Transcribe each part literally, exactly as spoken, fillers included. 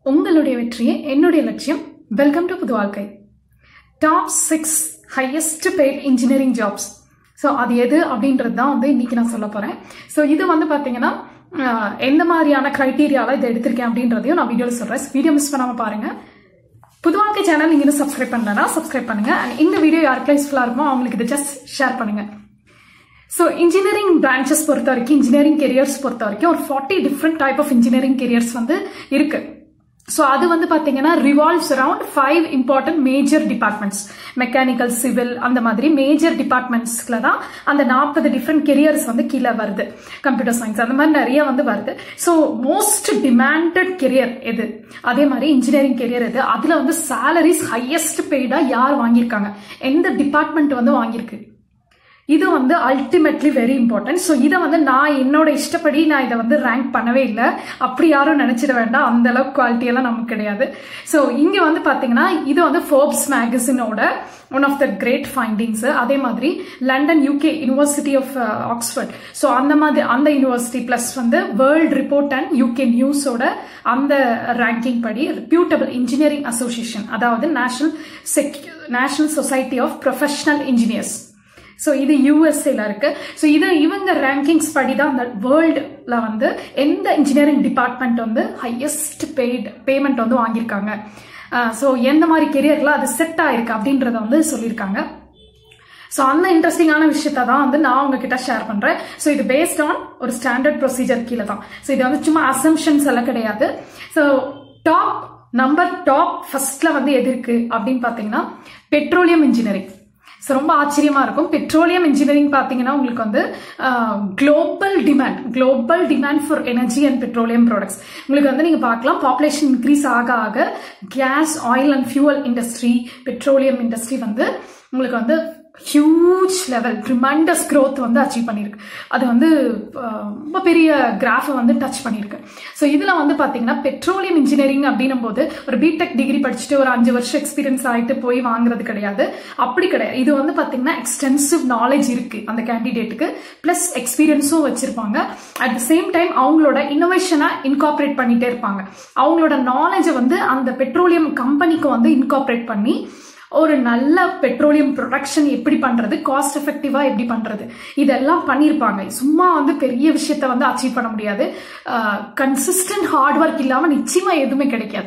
உங்களுடைய வெற்றியே என்னுடைய லட்சியம். வெல்கம் டு புது வாழ்க்கை. Top six highest paid engineering jobs. So அது எது அப்படின்றது தான் வந்து இன்னைக்கு நான் சொல்ல போறேன். ஸோ இது வந்து பார்த்தீங்கன்னா எந்த மாதிரியான கிரைட்டீரியாவில் இதை எடுத்திருக்கேன் அப்படின்றதையும் நான் வீடியோவில் சொல்றேன். வீடியோ மிஸ் பண்ணாம பாருங்க. புது வாழ்க்கை சேனல் நீங்க இன்னும் சப்ஸ்கிரைப் பண்ணலன்னா சப்ஸ்கிரைப் பண்ணுங்க. அண்ட் இந்த வீடியோ யாருக்கு யூஸ்ஃபுல்லா இருக்குமோ அவங்களுக்கு இதை ஜஸ்ட் ஷேர் பண்ணுங்க. ஸோ இன்ஜினியரிங் பிரான்ச்சஸ் பொறுத்த வரைக்கும், இன்ஜினியரிங் கெரியர்ஸ் பொறுத்த வரைக்கும் ஒரு forty different type of engineering careers வந்து இருக்கு. ஸோ அது வந்து பார்த்தீங்கன்னா revolves around five important major departments. Mechanical, civil, அந்த மாதிரி மேஜர் டிபார்ட்மெண்ட்ஸ்ல தான் அந்த நாற்பது டிஃப்ரெண்ட் கெரியர்ஸ் வந்து கீழே வருது. கம்ப்யூட்டர் சயின்ஸ் அந்த மாதிரி நிறைய வந்து வருது. ஸோ மோஸ்ட் டிமாண்டட் கெரியர் எது, அதே மாதிரி இன்ஜினியரிங் கெரியர் எது, அதுல வந்து சேலரிஸ் ஹையஸ்ட் பெய்டா யார் வாங்கியிருக்காங்க, எந்த டிபார்ட்மெண்ட் வந்து வாங்கியிருக்கு, இது வந்து அல்டிமேட்லி வெரி இம்பார்ட்டன்ட். ஸோ இதை வந்து நான் என்னோட இஷ்டப்படி நான் இதை வந்து ரேங்க் பண்ணவே இல்லை. அப்படி யாரும் நினைச்சிட வேண்டாம், அந்த அளவுக்கு குவாலிட்டியெல்லாம் நமக்கு கிடையாது. ஸோ இங்க வந்து பாத்தீங்கன்னா இது வந்து ஃபோர்ப்ஸ் மேகசினோட one of the great findings. அதே மாதிரி London UK university of Oxford, so அந்த மாதிரி அந்த யூனிவர்சிட்டி பிளஸ் வந்து வேர்ல்ட் ரிப்போர்ட் அண்ட் யூகே நியூஸோட அந்த ரேங்கிங் படி ரெப்யூட்டபிள் இன்ஜினியரிங் அசோசியேஷன், அதாவது நேஷனல் செக்யூ national society of professional engineers, so இது யூஎஸ்ஏல இருக்கு. ஸோ இது இவங்க ரேங்கிங்ஸ் படி தான் அந்த வேர்ல்டுல வந்து எந்த இன்ஜினியரிங் டிபார்ட்மெண்ட் வந்து ஹையஸ்ட் பெய்ட் பேமெண்ட் வந்து வாங்கியிருக்காங்க, ஸோ எந்த மாதிரி கெரியர்ல அது செட் ஆயிருக்கு அப்படின்றத வந்து சொல்லியிருக்காங்க. ஸோ அந்த இன்ட்ரெஸ்டிங்கான விஷயத்த தான் வந்து நான் உங்ககிட்ட ஷேர் பண்றேன். ஸோ இது பேஸ்ட் ஆன் ஒரு ஸ்டாண்டர்ட் ப்ரொசீஜர் கீழே தான். ஸோ இது வந்து சும்மா அசம்ஷன்ஸ் எல்லாம் கிடையாது. ஸோ டாப் நம்பர் டாப் ஃபர்ஸ்ட்ல வந்து எது இருக்கு அப்படின்னு பாத்தீங்கன்னா பெட்ரோலியம் இன்ஜினியரிங். ஸோ ரொம்ப ஆச்சரியமா இருக்கும். பெட்ரோலியம் இன்ஜினியரிங் பார்த்தீங்கன்னா உங்களுக்கு வந்து global demand global demand for energy and petroleum products. உங்களுக்கு வந்து நீங்க பார்க்கலாம், பாப்புலேஷன் இன்க்ரீஸ் ஆக ஆக gas, oil and fuel industry, petroleum industry வந்து உங்களுக்கு வந்து ஹியூஜ் லெவல் ட்ரிமண்டஸ் க்ரோத் வந்து அச்சீவ் பண்ணியிருக்கு. அது வந்து ரொம்ப பெரிய கிராஃபை வந்து டச் பண்ணியிருக்கு. ஸோ இதில் வந்து பார்த்தீங்கன்னா பெட்ரோலியம் இன்ஜினியரிங் அப்படின்னும் போது ஒரு பிடெக் டிகிரி படிச்சுட்டு ஒரு அஞ்சு வருஷம் எக்ஸ்பீரியன்ஸ் ஆகிட்டு போய் வாங்குறது கிடையாது. அப்படி கிடையாது. இது வந்து பார்த்தீங்கன்னா எக்ஸ்டென்சிவ் நாலேஜ் இருக்கு அந்த கேண்டிடேட்டுக்கு, பிளஸ் எக்ஸ்பீரியன்ஸும் வச்சிருப்பாங்க. அட் த சேம் டைம் அவங்களோட இன்னோவேஷனை இன்கார்பரேட் பண்ணிட்டே இருப்பாங்க. அவங்களோட நாலேஜை வந்து அந்த பெட்ரோலியம் கம்பெனிக்கு வந்து இன்கார்பரேட் பண்ணி ஒரு நல்ல பெட்ரோலியம் ப்ரொடக்ஷன் எப்படி பண்றது, காஸ்ட் எஃபெக்டிவா எப்படி பண்றது, இதெல்லாம் பண்ணிருப்பாங்க. சும்மா வந்து பெரிய விஷயத்த வந்து அச்சீவ் பண்ண முடியாது. கன்சிஸ்டன்ட் ஹார்ட் ஒர்க் இல்லாம நிச்சயமா எதுவுமே கிடைக்காது.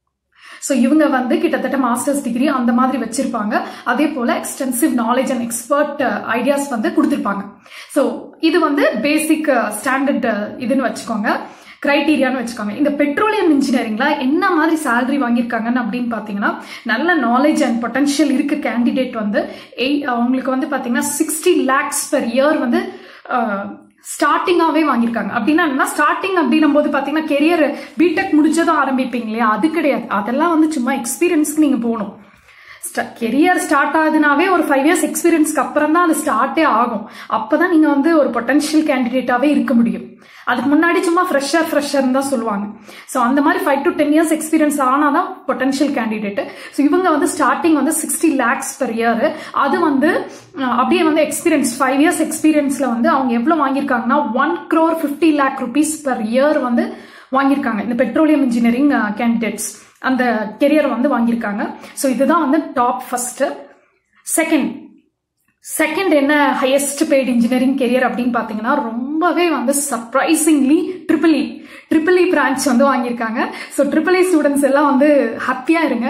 ஸோ இவங்க வந்து கிட்டத்தட்ட மாஸ்டர்ஸ் டிகிரி அந்த மாதிரி வச்சிருப்பாங்க. அதே போல extensive knowledge and expert ideas வந்து கொடுத்திருப்பாங்க. ஸோ இது வந்து பேசிக் ஸ்டாண்டர்ட் இதுன்னு வச்சுக்கோங்க, கிரைட்டீரியான்னு வச்சுக்கோங்க. இந்த பெட்ரோலியம் இன்ஜினியரிங்ல என்ன மாதிரி சேலரி வாங்கியிருக்காங்கன்னு அப்படின்னு பாத்தீங்கன்னா, நல்ல நாலேஜ் அண்ட் பொட்டன்ஷியல் இருக்கு கேண்டிடேட் வந்து அவங்களுக்கு வந்து பாத்தீங்கன்னா சிக்ஸ்டி லேக்ஸ் பெர் இயர் வந்து ஸ்டார்டிங்காவே வாங்கியிருக்காங்க. அப்படின்னா என்ன, ஸ்டார்டிங் அப்படின்னும் போது பாத்தீங்கன்னா கெரியர் பிடெக் முடிச்சதும் ஆரம்பிப்பீங்க இல்லையா, அது கிடையாது. அதெல்லாம் வந்து சும்மா எக்ஸ்பீரியன்ஸ்க்கு நீங்க போகணும். கெரியர் ஸ்டார்ட் ஆகுதுனாவே ஒரு ஃபைவ் இயர்ஸ் எக்ஸ்பீரியன்ஸ்க்கு அப்புறம் தான் அது ஸ்டார்ட்டே ஆகும். அப்பதான் நீங்க வந்து ஒரு பொட்டன்ஷியல் கேண்டிடேட்டாவே இருக்க முடியும். அதுக்கு முன்னாடி சும்மா ஃப்ரெஷர் ஃப்ரெஷர் தான் சொல்லுவாங்க. ஸோ அந்த மாதிரி five to ten years experience ஆனாதான் பொட்டன்ஷியல் கேண்டிடேட். ஸோ இவங்க வந்து ஸ்டார்டிங் வந்து சிக்ஸ்டி லேக்ஸ் பெர் இயர். அது வந்து அப்படியே வந்து எக்ஸ்பீரியன்ஸ் ஃபைவ் இயர்ஸ் எக்ஸ்பீரியன்ஸ்ல வந்து அவங்க எவ்வளவு வாங்கியிருக்காங்கன்னா one crore fifty lakh rupees per year வந்து வாங்கியிருக்காங்க இந்த பெட்ரோலியம் இன்ஜினியரிங் கேண்டிடேட்ஸ். அந்த கெரியர் வந்து வாங்கியிருக்காங்க. ஸோ இதுதான் வந்து டாப் ஃபர்ஸ்ட். செகண்ட் செகண்ட் என்ன ஹையஸ்ட் பெய்டு இன்ஜினியரிங் கெரியர் அப்படின்னு பாத்தீங்கன்னா, ரொம்பவே வந்து surprisingly triple E triple E branch வந்து வாங்கியிருக்காங்க. ஸோ ட்ரிபிள் இ ஸ்டூடெண்ட்ஸ் எல்லாம் வந்து ஹாப்பியா இருங்க.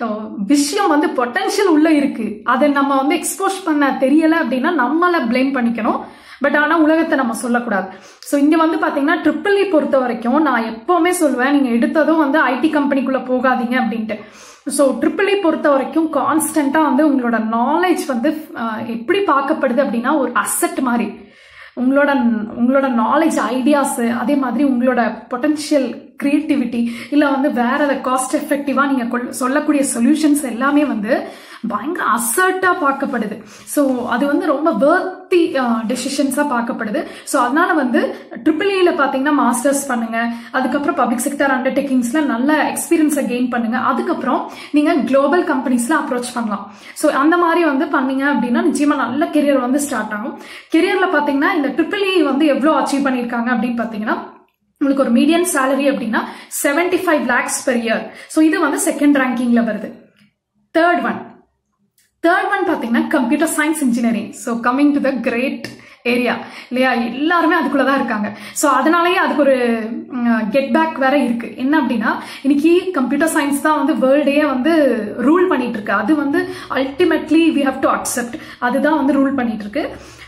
விஷயம் வந்து பொட்டன்ஷியல் உள்ள இருக்கு, அதை நம்ம வந்து எக்ஸ்போஸ் பண்ண தெரியல அப்படின்னா நம்மள பிளேம் பண்ணிக்கணும். பட் ஆனா உலகத்தை நம்ம சொல்லக்கூடாது. ஸோ இங்க வந்து பாத்தீங்கன்னா ட்ரிபிள் இ பொறுத்த வரைக்கும் நான் எப்பவுமே சொல்லுவேன், நீங்க எடுத்ததும் வந்து ஐடி கம்பெனிக்குள்ள போகாதீங்க அப்படின்ட்டு. ஸோ ட்ரிபிள் இ பொறுத்த வரைக்கும் கான்ஸ்டன்டா வந்து உங்களோட நாலேஜ் வந்து எப்படி பார்க்கப்படுது அப்படின்னா ஒரு அசெட் மாதிரி. உங்களோட உங்களோட நாலேஜ், ஐடியாஸ், அதே மாதிரி உங்களோட பொட்டன்ஷியல் கிரியேட்டிவிட்டி, இல்ல வந்து வேற காஸ்ட் எஃபெக்டிவா நீங்க சொல்லக்கூடிய சொல்யூஷன்ஸ் எல்லாமே வந்து பயங்கர அசர்ட்டா பார்க்கப்படுது. ஸோ அது வந்து ரொம்ப வர்த்தி டெசிஷன்ஸா பார்க்கப்படுது. ஸோ அதனால வந்து ட்ரிபிள் இல பாத்தீங்கன்னா மாஸ்டர்ஸ் பண்ணுங்க, அதுக்கப்புறம் பப்ளிக் செக்டர் அண்டர்டேக்கிங்ஸ்ல நல்ல எக்ஸ்பீரியன்ஸை கெயின் பண்ணுங்க, அதுக்கப்புறம் நீங்க குளோபல் கம்பெனிஸ்ல அப்ரோச் பண்ணலாம். ஸோ அந்த மாதிரி வந்து பண்ணீங்க அப்படின்னா நிச்சயமா நல்ல கெரியர் வந்து ஸ்டார்ட் ஆகும். கெரியர்ல பாத்தீங்கன்னா இந்த ட்ரிபிள் இ வந்து எவ்வளவு அச்சீவ் பண்ணிருக்காங்க அப்படின்னு பாத்தீங்கன்னா உங்களுக்கு ஒரு மீடியன் சேலரி அப்படின்னா seventy five lakhs per year. So இது வந்து செகண்ட் ரேங்கிங்ல வருது. தேர்ட் ஒன் தேர்ட் ஒன் பாத்தீங்கன்னா computer science engineering. So coming to the great area இல்லையா, எல்லாருமே அதுக்குள்ளதான் இருக்காங்க. ஸோ அதனாலயே அதுக்கு ஒரு கெட் பேக் வேற இருக்கு. என்ன அப்படின்னா இன்னைக்கு கம்ப்யூட்டர் சயின்ஸ் தான் வந்து வேர்ல்டே வந்து ரூல் பண்ணிட்டு இருக்கு. அது வந்து ultimately we have to accept, அதுதான் வந்து ரூல் பண்ணிட்டு இருக்கு.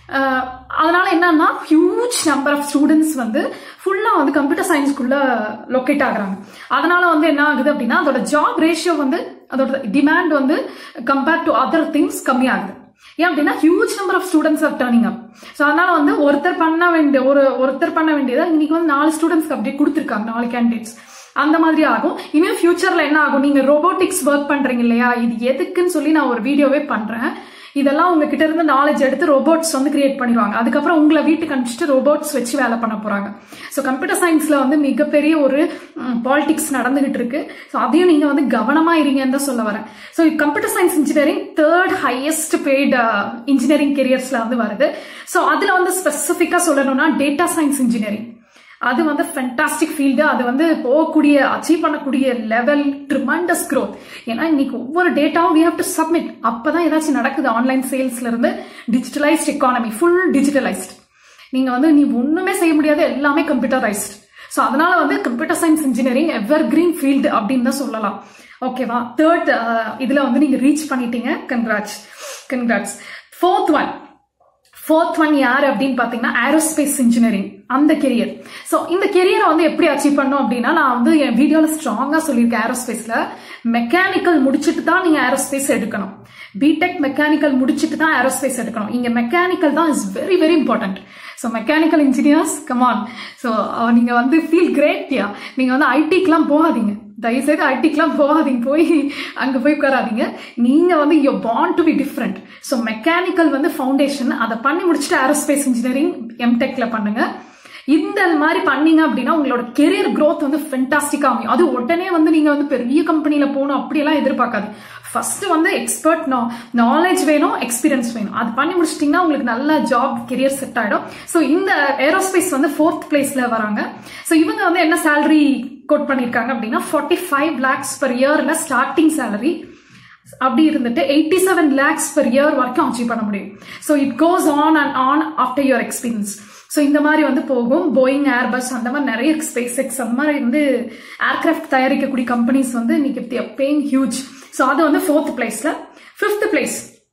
அதனால என்னன்னா ஹியூஜ் நம்பர் ஆஃப் ஸ்டூடெண்ட்ஸ் வந்து ஃபுல்லா வந்து கம்ப்யூட்டர் சயின்ஸ்குள்ள லொக்கேட் ஆகுறாங்க. அதனால வந்து என்ன ஆகுது அப்படின்னா அதோட ஜாப் ரேஷியோ வந்து அதோட டிமாண்ட் வந்து கம்பேர்ட் டு அதர் திங்ஸ் கம்மி ஆகுது. ஏன் அப்படின்னா huge number of students are turning up. So அதனால வந்து ஒருத்தர் பண்ண வேண்டிய ஒரு ஒருத்தர் பண்ண வேண்டியதை இன்னைக்கு வந்து நாலு ஸ்டூடெண்ட்ஸ்க்கு அப்படியே கொடுத்துருக்காங்க, நாலு கேண்டிடேட்ஸ். அந்த மாதிரி ஆகும். இனியும் ஃபியூச்சர்ல என்ன ஆகும், நீங்க ரோபோட்டிக்ஸ் ஒர்க் பண்றீங்க இல்லையா, இது எதுக்குன்னு சொல்லி நான் ஒரு வீடியோவே பண்றேன். இதெல்லாம் உங்ககிட்ட இருந்து நாலேஜ் எடுத்து ரோபோட்ஸ் வந்து கிரியேட் பண்ணிடுவாங்க. அதுக்கப்புறம் உங்களை வீட்டுக்கு அனுப்பிச்சிட்டு ரோபோட்ஸ் வச்சு வேலை பண்ண போறாங்க. ஸோ கம்ப்யூட்டர் சயின்ஸ்ல வந்து மிகப்பெரிய ஒரு பாலிடிக்ஸ் நடந்துகிட்டு இருக்கு. ஸோ அதையும் நீங்க வந்து கவனமா இருங்கன்னு தான் சொல்ல வரேன். So computer science engineering third highest paid engineering கெரியர்ஸ்ல வந்து வருது. ஸோ அதுல வந்து ஸ்பெசிபிக்கா சொல்லணும்னா டேட்டா சயின்ஸ் இன்ஜினியரிங், அது வந்து ஃபென்டாஸ்டிக் ஃபீல்டு. அது வந்து போகக்கூடிய அச்சீவ் பண்ணக்கூடிய லெவல் ட்ரிமண்டஸ் க்ரோத். ஏன்னா இன்னைக்கு ஒவ்வொரு டேட்டாவும் வி ஹேவ் டு சப்மிட். அப்பதான் ஏதாச்சும் நடக்குது. ஆன்லைன் சேல்ஸ்ல இருந்து டிஜிட்டலைஸ்ட் எக்கானமி, ஃபுல் டிஜிட்டலைஸ்ட். நீங்க வந்து நீ ஒண்ணுமே செய்ய முடியாது, எல்லாமே கம்ப்யூட்டரைஸ்ட். ஸோ அதனால வந்து computer science engineering evergreen field அப்படின்னு தான் சொல்லலாம். ஓகேவா, தேர்ட் இதுல வந்து நீங்க ரீச் பண்ணிட்டீங்க. Congrats congrats. Fourth one fourth one யாரு அப்படின்னு பாத்தீங்கன்னா ஏரோஸ்பேஸ் இன்ஜினியரிங், அந்த கெரியர். ஸோ இந்த கெரியரை வந்து எப்படி அச்சீவ் பண்ணும் அப்படின்னா நான் வந்து என் வீடியோல ஸ்ட்ராங்கா சொல்லியிருக்கேன். ஏரோஸ்பேஸ்ல மெக்கானிக்கல் முடிச்சுட்டு தான் நீங்க ஏரோஸ்பேஸ் எடுக்கணும். பிடெக் மெக்கானிக்கல் முடிச்சுட்டு தான் ஏரோஸ்பேஸ் எடுக்கணும். இங்க மெக்கானிக்கல் தான் is very very important. So mechanical engineers come on. So நீங்க வந்து ஃபீல் கிரேட்யா. நீங்க வந்து ஐடிக்கெல்லாம் போகாதீங்க, தயவுசெய்து ஐடிக்கெல்லாம் போகாதீங்க, போய் அங்க போய் உட்காராதீங்க. நீங்க வந்து you born to be different. So mechanical வந்து ஃபவுண்டேஷன், அதை பண்ணி முடிச்சுட்டு ஏரோஸ்பேஸ் இன்ஜினியரிங் எம்டெக்ல பண்ணுங்க. இந்த மாதிரி பண்ணீங்க அப்படின்னா உங்களோட கெரியர் growth வந்து ஃபென்டாஸ்டிக்கா அமையும். அது உடனே வந்து நீங்க வந்து பெரிய கம்பெனில போகணும் அப்படியெல்லாம் எதிர்பார்க்காது. ஃபர்ஸ்ட் வந்து எக்ஸ்பர்ட் நாலேஜ் வேணும், எக்ஸ்பீரியன்ஸ் வேணும். அது பண்ணி முடிச்சிட்டீங்கன்னா உங்களுக்கு நல்ல ஜாப் கெரியர் செட் ஆயிடும். ஸோ இந்த ஏரோஸ்பேஸ் வந்து ஃபோர்த் பிளேஸ்ல வராங்க. ஸோ இவங்க வந்து என்ன சேலரி கோட் பண்ணிருக்காங்க அப்படின்னா ஃபார்ட்டி ஃபைவ் லேக்ஸ் பர் இயர்ல ஸ்டார்டிங் சேலரி. அப்படி இருந்துட்டு eighty seven lakhs per year வரைக்கும் அச்சீவ் பண்ண முடியும். So it goes on and on after your experience. So இந்த மாதிரி வந்து போகும். போயிங், ஏர்பஸ் அந்த மாதிரி நிறைய ஸ்பேஸ் எக்ஸ் அந்த மாதிரி வந்து ஏர்கிராஃப்ட் தயாரிக்கக்கூடிய கம்பெனிஸ் வந்து இன்னைக்கு பேயிங் ஹியூஜ். ஸோ அது வந்து ஃபோர்த் பிளேஸ்ல. ஃபிஃப்த் பிளேஸ்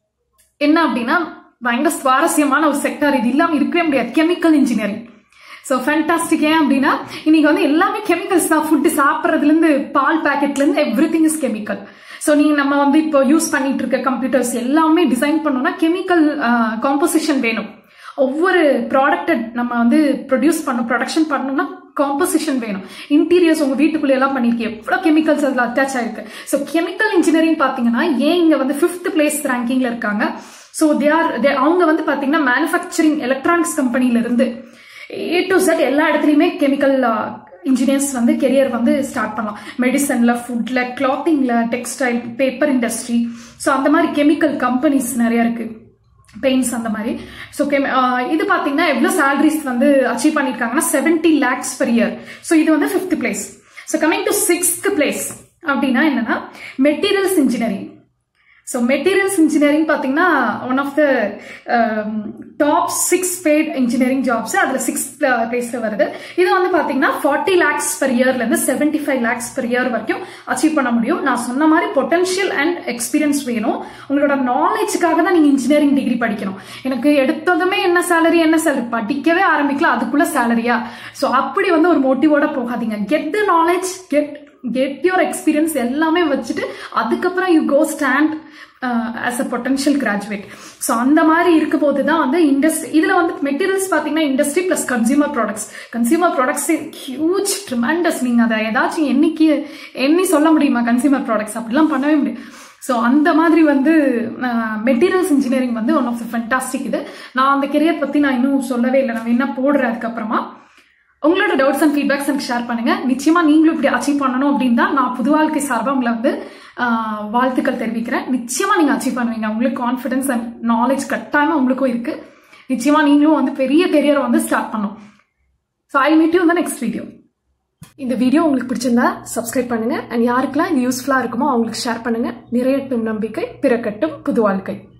என்ன அப்படின்னா பயங்கர சுவாரஸ்யமான ஒரு செக்டர், இது இல்லாம இருக்கவே முடியாது, கெமிக்கல் இன்ஜினியரிங். So fantastic. ஏன் அப்படின்னா இன்னைக்கு வந்து எல்லாமே கெமிக்கல்ஸ் தான். ஃபுட்டு சாப்பிட்றதுல இருந்து பால் பேக்கெட்ல இருந்து everything is chemical. So நீங்க நம்ம வந்து இப்போ யூஸ் பண்ணிட்டு இருக்க கம்ப்யூட்டர்ஸ் எல்லாமே டிசைன் பண்ணோம்னா கெமிக்கல் காம்போசிஷன் வேணும். ஒவ்வொரு ப்ராடக்ட் நம்ம வந்து ப்ரொடியூஸ் பண்ணணும், ப்ரொடக்ஷன் பண்ணணும்னா காம்போசிஷன் வேணும். இன்டீரியர்ஸ் உங்க வீட்டுக்குள்ள எல்லாம் பண்ணிருக்கீங்க, எவ்வளவு கெமிக்கல்ஸ் அதுல அட்டாச் ஆயிருக்கு. ஸோ கெமிக்கல் இன்ஜினியரிங் பாத்தீங்கன்னா ஏன் இங்க வந்து ஃபிஃப்த் பிளேஸ் ரேங்கிங்ல இருக்காங்க. ஸோ தே ஆர் அவங்க வந்து பாத்தீங்கன்னா மேனுஃபேக்சரிங் எலக்ட்ரானிக்ஸ் கம்பெனில இருந்து ஏ டு செட் எல்லா இடத்துலயுமே கெமிக்கல் இன்ஜினியர்ஸ் வந்து கெரியர் வந்து ஸ்டார்ட் பண்ணலாம். மெடிசன்ல, ஃபுட்ல, கிளாத்திங்ல, டெக்ஸ்டைல், பேப்பர் இண்டஸ்ட்ரி. ஸோ அந்த மாதிரி கெமிக்கல் கம்பெனிஸ் நிறைய இருக்கு, பெயிண்ட்ஸ் அந்த மாதிரி. ஸோ இது பாத்தீங்கன்னா எவ்வளவு சேலரிஸ் வந்து அச்சீவ் பண்ணிருக்காங்கன்னா seventy lakhs per year. So இது வந்து fifth place. So coming to sixth place அப்படின்னா என்னன்னா materials engineering. So materials engineering பார்த்தீங்கன்னா one of the top six paid engineering jobs, அதில் சிக்ஸ் பிளேஸ்ல வருது. இது வந்து பார்த்தீங்கன்னா ஃபார்ட்டி லேக்ஸ் பெர் இயர்ல இருந்து seventy five lakhs per year வரைக்கும் அச்சீவ் பண்ண முடியும். நான் சொன்ன மாதிரி பொட்டன்ஷியல் அண்ட் எக்ஸ்பீரியன்ஸ் வேணும். உங்களோட நாலேஜுக்காக தான் நீங்க இன்ஜினியரிங் டிகிரி படிக்கணும். எனக்கு எடுத்ததுமே என்ன சேலரி என்ன சேலரி படிக்கவே ஆரம்பிக்கல, அதுக்குள்ள சேலரியா? ஸோ அப்படி வந்து ஒரு மோட்டிவோட போகாதீங்க. Get the knowledge, get get your experience எல்லாமே வச்சுட்டு அதுக்கப்புறம் you go stand as a potential graduate. So அந்த மாதிரி இருக்க போது தான் வந்து இண்டஸ்ட்ரி. இதுல வந்து மெட்டீரியல்ஸ் பாத்தீங்கன்னா industry plus consumer products. Consumer products huge tremendous. நீங்க அதை ஏதாச்சும் என்னைக்கு எண்ணி சொல்ல முடியுமா? கன்சியூமர் ப்ராடக்ட்ஸ் அப்படிலாம் பண்ணவே முடியும். ஸோ அந்த மாதிரி வந்து மெட்டீரியல்ஸ் இன்ஜினியரிங் வந்து ஒன் ஆஃப் த ஃபென்டாஸ்டிக். இது நான் அந்த கெரியர் பத்தி நான் இன்னும் சொல்லவே இல்லை, நான் என்ன போடுறேன். அதுக்கப்புறமா உங்களோட டவுட்ஸ் அண்ட் ஃபீட்பேக்ஸ் எனக்கு ஷேர் பண்ணுங்க. நிச்சயமா நீங்களும் இப்படி அச்சீவ் பண்ணணும் அப்படின்னு தான் நான் புது வாழ்க்கை சார்பாக உங்களை வந்து வாழ்த்துக்கள் தெரிவிக்கிறேன். நிச்சயமா நீங்க அச்சீவ் பண்ணுவீங்க. உங்களுக்கு கான்ஃபிடன்ஸ் அண்ட் நாலேஜ் கட்டாயமா உங்களுக்கும் இருக்கு. நிச்சயமா நீங்களும் வந்து பெரிய கெரியரை வந்து ஸ்டார்ட் பண்ணும். So I meet you in the next video. இந்த வீடியோ உங்களுக்கு பிடிச்சிருந்தா சப்ஸ்கிரைப் பண்ணுங்க அண்ட் யாருக்கெல்லாம் இது யூஸ்ஃபுல்லா இருக்குமோ அவங்களுக்கு ஷேர் பண்ணுங்க. நிறையட்டும் நம்பிக்கை, பிறக்கட்டும் புது வாழ்க்கை.